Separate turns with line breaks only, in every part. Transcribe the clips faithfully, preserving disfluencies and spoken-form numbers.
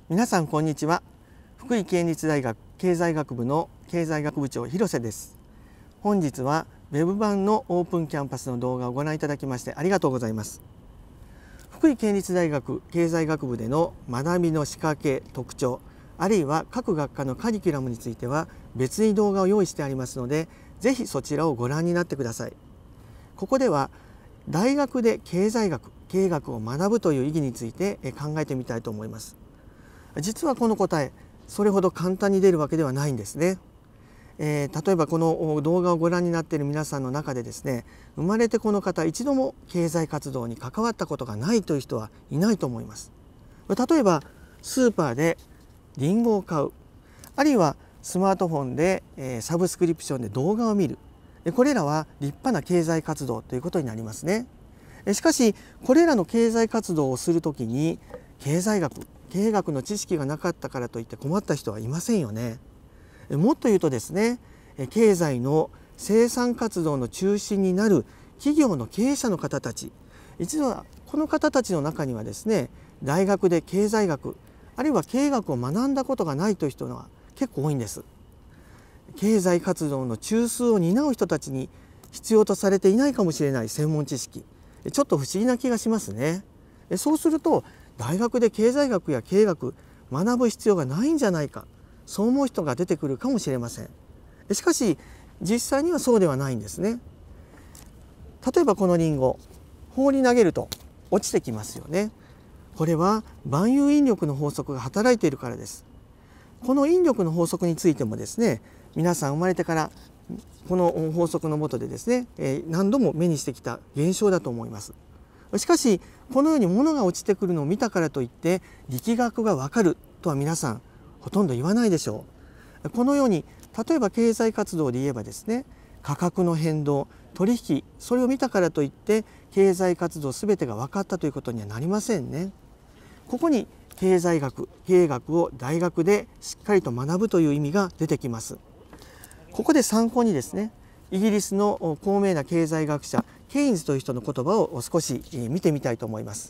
皆さんこんにちは。福井県立大学経済学部の経済学部長広瀬です。本日はウェブ版のオープンキャンパスの動画をご覧いただきましてありがとうございます。福井県立大学経済学部での学びの仕掛け、特徴、あるいは各学科のカリキュラムについては別に動画を用意してありますので、ぜひそちらをご覧になってください。ここでは大学で経済学、経営学を学ぶという意義について考えてみたいと思います。実はこの答え、それほど簡単に出るわけではないんですね。えー、例えばこの動画をご覧になっている皆さんの中でですね、生まれてこの方一度も経済活動に関わったことがないという人はいないと思います。例えばスーパーでリンゴを買う、あるいはスマートフォンでサブスクリプションで動画を見る、これらは立派な経済活動ということになりますね。しかしこれらの経済活動をするときに経済学、経営学の知識がなかったからといって困った人はいませんよね。もっと言うとですね、経済の生産活動の中心になる企業の経営者の方たち、実はこの方たちの中にはですね、大学で経済学あるいは経営学を学んだことがないという人は結構多いんです。経済活動の中枢を担う人たちに必要とされていないかもしれない専門知識、ちょっと不思議な気がしますね。そうすると大学で経済学や経営学学ぶ必要がないんじゃないか、そう思う人が出てくるかもしれません。しかし実際にはそうではないんですね。例えばこのリンゴ、放り投げると落ちてきますよね。これは万有引力の法則が働いているからです。この引力の法則についてもですね、皆さん生まれてからこの法則の下でですね、何度も目にしてきた現象だと思います。しかしこのように物が落ちてくるのを見たからといって力学がわかるとは皆さんほとんど言わないでしょう。このように例えば経済活動で言えばですね、価格の変動、取引、それを見たからといって経済活動すべてが分かったということにはなりませんね。ここに経済学、経営学を大学でしっかりと学ぶという意味が出てきます。ここで参考にですね、イギリスの高名な経済学者ケインズという人の言葉を少し見てみたいと思います。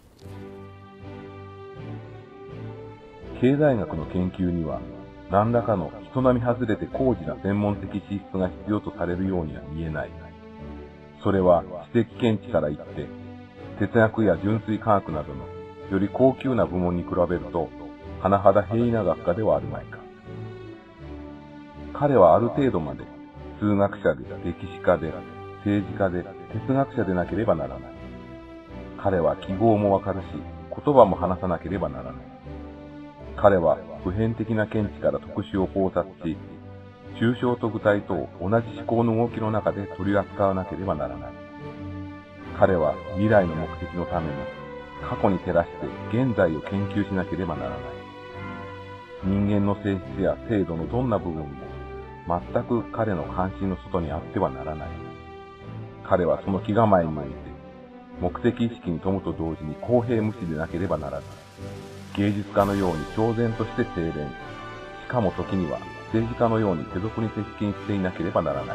経済学の研究には何らかの人並み外れて高次な専門的資質が必要とされるようには見えない。それは知的見地から言って哲学や純粋科学などのより高級な部門に比べると甚だ平易な学科ではあるまいか。彼はある程度まで数学者で歴史家で政治家で哲学者でなければならない。彼は記号もわかるし言葉も話さなければならない。彼は普遍的な見地から特殊を考察し、抽象と具体と同じ思考の動きの中で取り扱わなければならない。彼は未来の目的のために過去に照らして現在を研究しなければならない。人間の性質や制度のどんな部分も全く彼の関心の外にあってはならない。彼はその気構えにおいて目的意識に富むと同時に公平無視でなければならない。芸術家のように超然として清廉、しかも時には政治家のように世俗に接近していなければならない。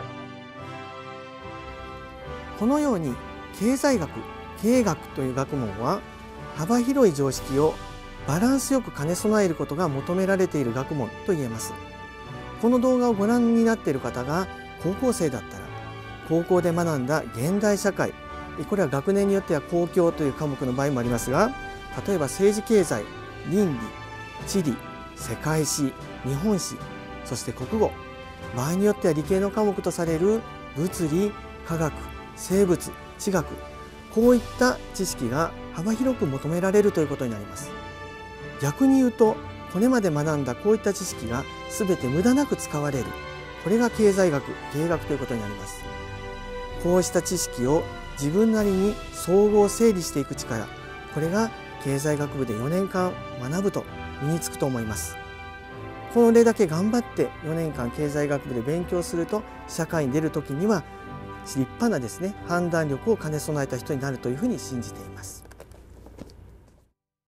このように経済学、経営学という学問は幅広い常識をバランスよく兼ね備えることが求められている学問と言えます。この動画をご覧になっている方が高校生だったら、高校で学んだ現代社会、これは学年によっては公共という科目の場合もありますが、例えば政治経済、倫理、地理、世界史、日本史、そして国語、場合によっては理系の科目とされる物理、科学、生物、地学、こういった知識が幅広く求められるということになります。逆に言うと、これまで学んだこういった知識が全て無駄なく使われる、これが経済学、経営学ということになります。こうした知識を自分なりに総合整理していく力、これが経済学部でよねんかん学ぶと身につくと思います。これだけ頑張ってよねんかん経済学部で勉強すると、社会に出る時には立派なですね、判断力を兼ね備えた人になるというふうに信じています。